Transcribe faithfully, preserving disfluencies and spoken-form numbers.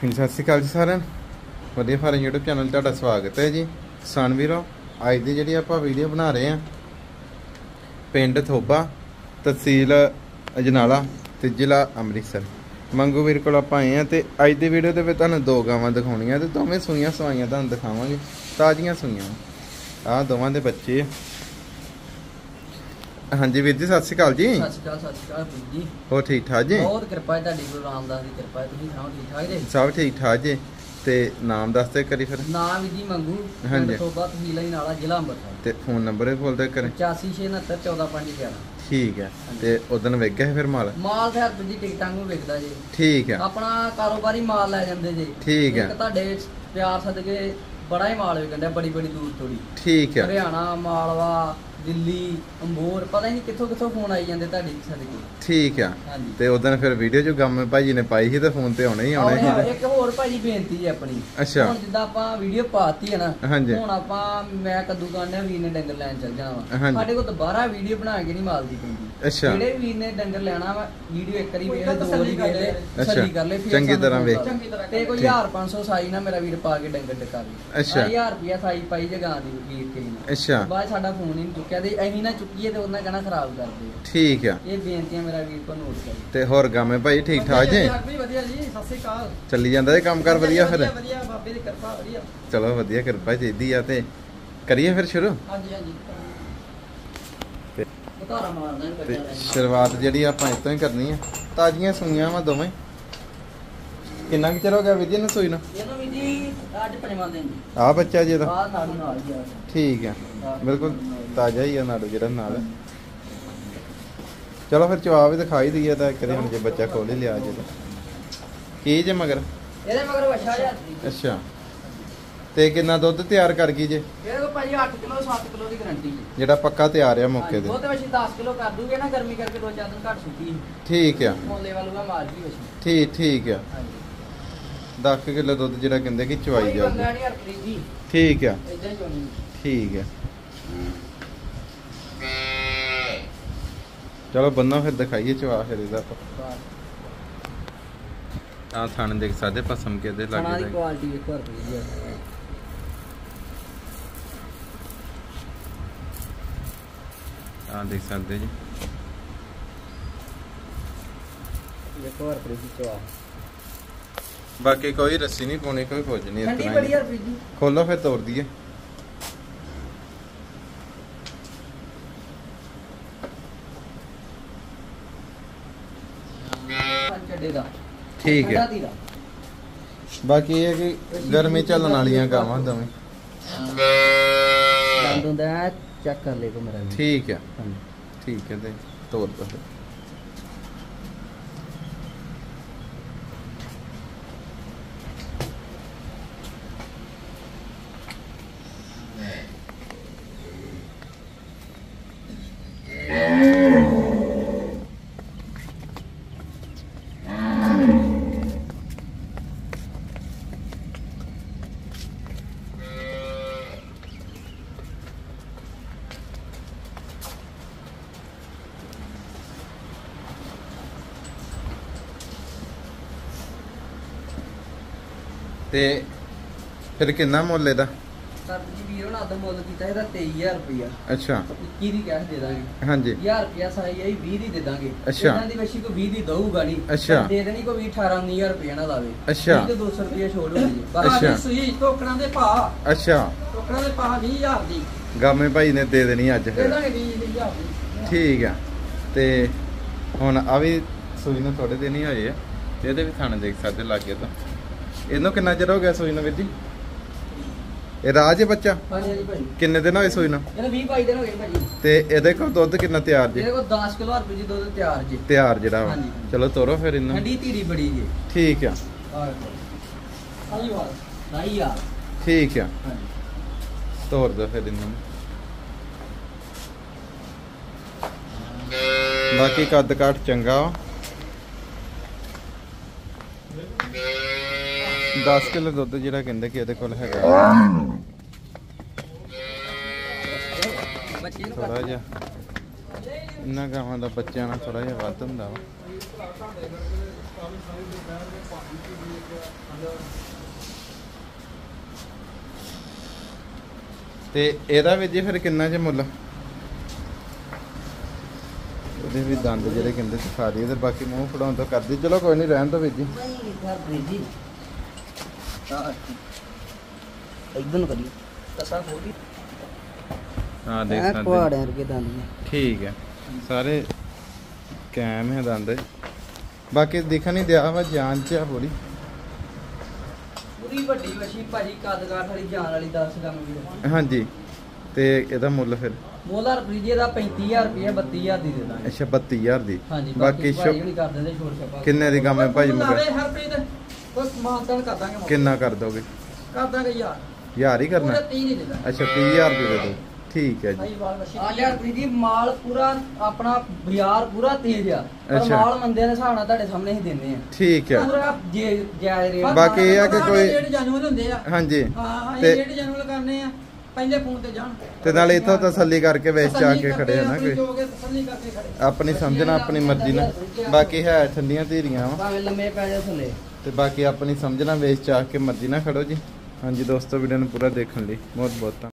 सत श्री अकाल जी सारे वधिया फार्म यूट्यूब चैनल तुहाडा स्वागत है जी। किसान वीरो अज की जी आप वीडियो बना रहे हैं पिंड थोबा तहसील अजनाला ते जिला अमृतसर मंगू वीर को आप आए हैं। तो अज की वीडियो के तुहानूं दो गावां दिखाउणियां ते दोवें सूइयां सवाइयां तुहानूं दिखावांगे। ताज़ियां सूइयां आ दोवां दे बच्चे। हाँ जी वीर जी सत श्री अकाल जी। सत श्री अकाल सत श्री अकाल वीर जी। हो ठीक ठाक जी? बहुत कृपा है तुहाडी गुरु रामदास दी कृपा है। तुसीं सुणाओ ठीक ठाक जी? सब ठीक ठाक जी। ते नाम दस दे करी फिर। नाम वीर जी मंगू हाँ जी। थोबा तहसील अजनाला जिला अमृतसर ते फोन नंबर भी बोल दे करें। पचासी छे उनहत्तर चौदह पंज ग्यारह। ठीक है। ते उदन विक गया फिर माल? माल फिर वीर जी टिकटां नूं विकदा जी। ठीक है। अपना कारोबारी माल लै जांदे जी। ठीक है। एक तुहाडे प्यार सदके बड़ा ही माल विकदा बड़ी बड़ी दूर तोड़ी। ठीक है। हरियाणा मालवा दिल्ली अंबोर पता नहीं किथों किथों फोन आई जाते तुहाडी सदके। ठीक है। ते उदन फिर वीडियो जो गम भाजी ने पाई थी तो फोन ते आने ही आने ही। एक होर भाजी बेनती है अपनी। अच्छा हुण जिद्दां आपां वीडियो पाती है ना। हां जी। हुण आपां मैं कद्दू कांडे वीर ने डंगर लैन चल जाना वा। हां जी। साडे कोल दोबारा वीडियो बना के नहीं माल दी पैंदी। अच्छा जेड़े वीर ने डंगर लेना वा वीडियो एक करी वेख दो वारी वेख ले तसल्ली कर ले फिर चंगी तरह वेख ते कोई हज़ार पाँच सौ साई ना मेरा वीर पा के डंगर टका दी। अच्छा हज़ार रुपया साई पाई जगां दी वीर के ना। अच्छा बाद साडा फोन ही नहीं चुक्या ते अहीं ना चुक्कीए ते उन्हां कहना खराब कर दे। ठीक है। ये बेनतियां मेरा वीर को नोट कर ते होर गामे भाई ठीक ठाक जी? ਵਧੀਆ ਜੀ ਸਤਿ ਸ੍ਰੀ ਅਕਾਲ। ਚੱਲੀ ਜਾਂਦਾ ਇਹ ਕੰਮ ਕਰ ਵਧੀਆ ਫਿਰ? ਵਧੀਆ ਬਾਬੇ ਦੀ ਕਿਰਪਾ ਵਧੀਆ। ਚਲੋ ਵਧੀਆ ਕਿਰਪਾ ਚਾਹੀਦੀ ਆ ਤੇ ਕਰੀਏ ਫਿਰ ਸ਼ੁਰੂ। ਹਾਂਜੀ ਹਾਂਜੀ ਤੇ ਬਤਾਰਾ ਮਾਰਦਾ ਇਹ ਤੇ ਬੱਚਾ। ਸ਼ੁਰੂਆਤ ਜਿਹੜੀ ਆਪਾਂ ਇਤੋਂ ਹੀ ਕਰਨੀ ਆ। ਤਾਜ਼ੀਆਂ ਸੂਈਆਂ ਵਾ ਦੋਵੇਂ। ਕਿੰਨਾ ਕੁ ਚਿਰ ਹੋ ਗਿਆ ਵੀਰ ਜੀ ਨੂੰ ਸੂਈ ਨੂੰ? ਇਹਨੂੰ ਵੀ ਜੀ ਅੱਜ ਪੰਜਵਾਂ ਦਿਨ ਜੀ। ਆ ਬੱਚਾ ਜੀ ਇਹਦਾ? ਬਾਹਰ ਨਾਲ ਨਾਲ ਜੀ ਆ। ਠੀਕ ਹੈ ਬਿਲਕੁਲ ਤਾਜ਼ਾ ਹੀ ਆ ਨਾੜੂ ਜਿਹੜਾ ਨਾਲ। ਚਲੋ ਫਿਰ ਚਵਾ ਵੀ ਦਿਖਾਈ ਦਈਏ ਤਾਂ ਕਰੇ ਹੁਣ ਜੇ ਬੱਚਾ ਖੋਲ ਹੀ ਲਿਆ ਜੇ ਕੀ ਜੇ ਮਗਰ? ਇਹਦੇ ਮਗਰ ਵੱਛਾ ਜਿਹਾ ਸੀ। ਅੱਛਾ ਤੇ ਕਿੰਨਾ ਦੁੱਧ ਤਿਆਰ ਕਰ ਗਈ ਜੇ? ਇਹਦੇ ਕੋਲ ਭਾਜੀ ਅੱਠ ਕਿਲੋ ਸੱਤ ਕਿਲੋ ਦੀ ਗਾਰੰਟੀ ਜੀ। ਜਿਹੜਾ ਪੱਕਾ ਤਿਆਰ ਆ ਮੌਕੇ ਤੇ? ਉਹ ਤੇ ਵੈਸੇ ਦਸ ਕਿਲੋ ਕਰ ਦੂਗੇ ਨਾ ਗਰਮੀ ਕਰਕੇ ਦੋ ਚਾਰ ਦਿਨ ਘੱਟ ਸੁੱਕੀ। ਠੀਕ ਆ। ਮੋਲੇ ਵਾਲੂਗਾ ਮਾਰ ਗਈ ਵੈਸੇ। ਠੀਕ ਠੀਕ ਆ। ਹਾਂਜੀ ਦਸ ਕਿਲੋ ਦੁੱਧ ਜਿਹੜਾ ਕਹਿੰਦੇ ਕਿ ਚਵਾਈ ਕੋਈ ਬੰਦਾ ਜਾਊਗੀ। ਨਹੀਂ ਹਰਪ੍ਰੀਤ ਜੀ। ਠੀਕ ਆ ਇਦਾਂ ਹੀ ਚੋਣੀ। ਠੀਕ ਆ। ਚਲੋ ਬੰਨਾ ਫਿਰ ਦਿਖਾਈਏ ਚਵਾ ਫਿਰ ਇਹਦਾ ਆ ਥਾਣੇ ਦੇਖ ਸਕਦੇ ਪਸਮ ਕੇ ਦੇ ਖਾਣਾ ਦੀ ਲੱਗੇ ਕੁਆਲਿਟੀ ਵੇਖੋ ਹਰਪ੍ਰੀਤ ਜੀ। ਆ ਦੇਖ ਸਕਦੇ ਜੀ। ਵੇਖੋ ਹਰਪ੍ਰੀਤ ਜੀ ਚਵਾ। ਬਾਕੀ ਕੋਈ ਰੱਸੀ ਨਹੀਂ ਪਾਉਣੀ ਕੋਈ ਕੁਝ ਨਹੀਂ। ਠੰਡੀ ਬੜੀ ਹਰਪ੍ਰੀਤ ਜੀ। ਖੋਲੋ ਫਿਰ ਤੋੜ ਦਈਏ। ਚੱਡੇ ਦਾ ਠੀਕ ਹੈ। ਠੰਡਾ ਦੀ ਦਾ। ਬਾਕੀ ਇਹ ਹੈ ਕਿ ਗਰਮੀ ਚੱਲਣ ਵਾਲੀਆਂ ਗਾਵਾਂ ਦੋਵੇਂ। ਦੰਦ ਹੁੰਦਾ ਚੈੱਕ ਕਰ ਲੈ ਕੋ ਮੇਰਾ ਵੀ। ਠੀਕ ਹੈ ਹਾਂਜੀ ਠੀਕ ਹੈ ਤੇ ਤੋੜ ਦੋ ਫਿਰ। ਤੇ ਫਿਰ ਕਿੰਨਾ ਮੁੱਲ ਇਹਦਾ? ਸਰ ਜੀ ਵੀਰੋ ਨਾਲ ਦਾ ਮੁੱਲ ਕੀਤਾ ਇਹਦਾ ਤੇਈ ਹਜ਼ਾਰ ਰੁਪਇਆ। ਅੱਛਾ ਇੱਕੀ ਦੀ ਕੈਸ਼ ਦੇ ਦਾਂਗੇ। ਹਾਂਜੀ ਹਜ਼ਾਰ ਰੁਪਇਆ ਸਾਈ ਆਈ ਵੀਹ ਦੀ ਦੇ ਦਾਂਗੇ। ਅੱਛਾ। ਇਹਨਾਂ ਦੀ ਵਸ਼ੀ ਕੋ ਵੀਹ ਦੀ ਦਊਗਾ ਨਹੀਂ। ਅੱਛਾ। ਦੇ ਦੇਣੀ ਕੋ ਵੀਹ ਅਠਾਰਾਂ ਉੱਨੀ ਹਜ਼ਾਰ ਰੁਪਇਆ ਨਾ ਲਾਵੇ। ਅੱਛਾ। ਵੀਹ ਤੇ ਦੋ ਸੌ ਰੁਪਇਆ ਛੋੜ ਹੋਣੀ ਜੀ। ਅੱਛਾ। ਸੂਈ ਟੋਕਰਾਂ ਦੇ ਭਾਅ। ਅੱਛਾ ਟੋਕਰਾਂ ਦੇ ਭਾਅ ਵੀਹ ਹਜ਼ਾਰ ਦੀ। ਗਾਮੇ ਭਾਈ ਨੇ ਦੇ ਦੇਣੀ ਅੱਜ ਦੇ ਫਿਰ? ਦਾਂਗੇ ਵੀਹ ਹਜ਼ਾਰ ਦੀ। ਠੀਕ ਆ। ਤੇ ਹੁਣ ਆ ਵੀ ਸੂਈ ਨੂੰ ਥੋੜੇ ਦਿਨ ਹੀ ਹੋਏ ਆ ਤੇ ਇਹਦੇ ਵੀ ਥਾਣੇ ਦੇਖ ਸਕਦੇ ਲਾਗੇ ਤਾਂ। ਇਹਨੂੰ ਕਿੰਨਾ ਚਿਰ ਹੋ ਗਿਆ ਸੂਈ ਨੂੰ ਵੀਰ ਜੀ? ਇਹ ਰਾਜ ਹੈ ਬੱਚਾ? ਹਾਂਜੀ ਹਾਂਜੀ ਭਾਜੀ। ਕਿੰਨੇ ਦਿਨ ਹੋਏ ਸੂਈ ਨੂੰ? ਇਹਨੂੰ ਵੀਹ ਬਾਈ ਦਿਨ ਹੋ ਗਏ ਭਾਜੀ। ਤੇ ਇਹਦੇ ਕੋਲ ਦੁੱਧ ਕਿੰਨਾ ਤਿਆਰ ਜੀ? ਇਹਦੇ ਕੋਲ ਦਸ ਕਿਲੋ ਰੁਪਏ ਦੀ ਦੁੱਧ ਤਿਆਰ ਜੀ। ਤਿਆਰ ਜਿਹੜਾ ਵਾ। ਹਾਂਜੀ। ਚਲੋ ਤੋਰੋ ਫਿਰ ਇਹਨੂੰ। ਠੰਡੀ ਧੀਰੀ ਬੜੀ ਜੀ। ਠੀਕ ਆ ਸਾਈ ਵਾਲ ਸਾਈ ਆ। ਠੀਕ ਆ ਹਾਂਜੀ ਤੋਰ ਦੋ ਫਿਰ ਇਹਨੂੰ। ਬਾਕੀ ਕੱਦ ਕਾਠ ਚੰਗਾ ਵਾ। ਦਸ ਕਿਲੋ ਦੁੱਧ ਜਿਹੜਾ ਕਹਿੰਦੇ ਕਿ ਇਹਦੇ ਕੋਲ ਹੈਗਾ ਥੋੜਾ ਜਿਹਾ। ਇਹਨਾਂ ਗਾਵਾਂ ਦਾ ਬੱਚਿਆਂ ਨਾਲ ਥੋੜਾ ਜਿਹਾ ਵੱਧ ਹੁੰਦਾ ਵਾ। ਤੇ ਇਹਦਾ ਵੀ ਜੀ ਫਿਰ ਕਿੰਨਾ ਚ ਮੁੱਲ? ਉਹਦੇ ਵੀ ਦੰਦ ਜਿਹੜੇ ਕਹਿੰਦੇ ਸਿਖਾ ਦਈਏ ਤੇ ਬਾਕੀ ਮੂੰਹ ਫੜਾਉਣ ਤੋਂ ਕਰਦੀ। ਚਲੋ ਕੋਈ ਨਹੀਂ, ਰਹਿਣ ਦੋ ਵੀਰ ਜੀ। एकदम करिए तसा खोली ਹਾਂ ਦੇਖ ऐ ਸਕਦੇ पहाड़ है के दांत में ਠੀਕ ਹੈ, ਸਾਰੇ ਕੈਮ ਹੈ ਦੰਦ। ਬਾਕੀ ਦਿਖਣ ਨਹੀਂ ਦਿਆ ਵਾ, ਜਾਨ ਚ ਆ ਪੂਰੀ। ਪੂਰੀ ਵੱਡੀ ਵਸ਼ੀ ਭਾਜੀ ਕੱਦ ਕਾਠ ਵਾਲੀ ਜਾਨ ਵਾਲੀ ਦਸ ਗਮ ਵੀ। ਹਾਂਜੀ, ਤੇ ਇਹਦਾ ਮੁੱਲ ਫਿਰ? ਮੋਲਾ ਰੁਪਈਏ ਦਾ ਪੈਂਤੀ ਹਜ਼ਾਰ ਰੁਪਏ ਬੱਤੀ ਹਜ਼ਾਰ ਦੀ ਦੇ ਦਾਂਗੇ। ਅੱਛਾ ਬੱਤੀ ਹਜ਼ਾਰ ਦੀ। ਹਾਂਜੀ ਬਾਕੀ ਭਾਈ ਹੁਣੀ ਕਰ ਦਿੰਦੇ ਛੋੜ ਛਪਾ। ਕਿੰਨੇ ਦੀ ਕੰਮ ਹੈ ਭਾਜੀ ਮਗਰ? ਨਾਲੇ ਹਰਪ੍ਰੀਤ ਬਸ ਮਾਨਤਾਨ ਕਰ ਦਾਂਗੇ ਮੌਕੇ। ਕਿੰਨਾ ਕਰ ਦੋਗੇ? ਕਰ ਦਾਂਗੇ ਯਾਰ ਹਜ਼ਾਰ ਹੀ ਕਰਨਾ? ਪੂਰੇ ਤੀਹ ਨਹੀਂ ਦੇਦਾ। ਅੱਛਾ ਤੀਹ ਹਜ਼ਾਰ ਦੀ ਦੇ ਦੋ, ਠੀਕ ਹੈ ਜੀ। ਭਾਈ ਵਾਲ ਵਸ਼ੀ ਆ ਜਾ ਹਰਪ੍ਰੀਤ ਜੀ, ਮਾਲ ਪੂਰਾ ਆਪਣਾ ਬਾਜ਼ਾਰ ਪੂਰਾ ਤੇਜ਼ ਆ, ਪਰ ਅੱਛਾ। ਮਾਲ ਮੰਦੇ ਦੇ ਹਿਸਾਬ ਨਾਲ ਤੁਹਾਡੇ ਸਾਹਮਣੇ ਹੀ ਦਿੰਦੇ ਆ। ਠੀਕ ਹੈ। ਪੂਰਾ ਜੇ ਜਾਇਜ਼ ਰੇਟ। ਬਾਕੀ ਇਹ ਆ ਕਿ ਕੋਈ ਰੇਟ ਜੈਨੂਅਲ ਹੁੰਦੇ ਆ। ਹਾਂਜੀ, ਹਾਂ ਤੇ- ਇਹ ਰੇਟ ਜੈਨੂਅਲ ਕਰਨੇ ਆ, ਪਹਿਲੇ ਫੋਨ ਤੇ ਜਾਣ ਤੇ ਨਾਲੇ ਇੱਥੋਂ ਤਸੱਲੀ ਕਰਕੇ ਵੇਚ ਚਾ ਤਸੱਲੀ ਕੇ ਕਰਕੇ ਖੜੇ ਆ ਨਾ ਆਪਣੀ ਕੋਈ ਜੋ ਕੇ ਤਸੱਲੀ ਕਰਕੇ ਖੜੇ। ਆਪਣੀ ਸਮਝਣਾ, ਆਪਣੀ ਮਰਜ਼ੀ ਨਾਲ। ਬਾਕੀ ਹੈ ਠੰਡੀਆਂ ਧੀਰੀਆਂ ਵਾ, ਭਾਵੇਂ ਲੰਮੇ ਪੈ ਜਾ ਥੱਲੇ। ਤੇ ਬਾਕੀ ਆਪਣੀ ਸਮਝਣਾ ਵੇਚ ਚਾ ਕੇ ਮਰਜ਼ੀ ਨਾਲ ਖੜੋ ਜੀ। ਹਾਂਜੀ ਦੋਸਤੋ, ਵੀਡੀਓ ਨੂੰ ਪੂਰਾ ਦੇਖਣ ਲਈ ਬਹੁਤ ਬਹੁਤ ਧੰਨਵਾਦ।